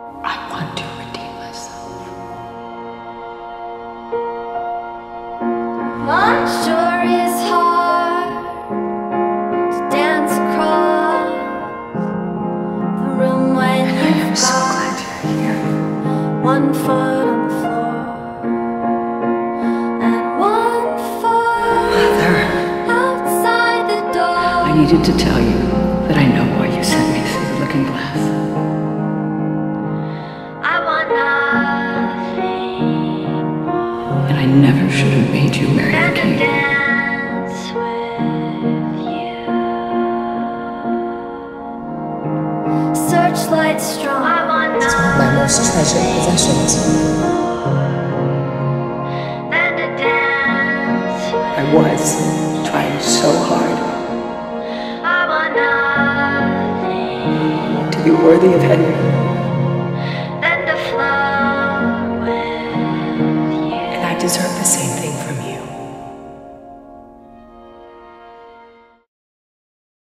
I want to redeem myself. I'm sure it's hard to dance across the room when I'm so glad you're here. one foot on the floor and one foot Mother, outside the door. I needed to tell you that I know why you sent me through the looking glass. I want nothing And I never should have made you marry than the to king. dance with you. Searchlight strong. I want It's one of my most treasured possessions. than to dance with I was trying so hard I want nothing to be worthy of Henry, than to flow with you. and I deserve the same thing.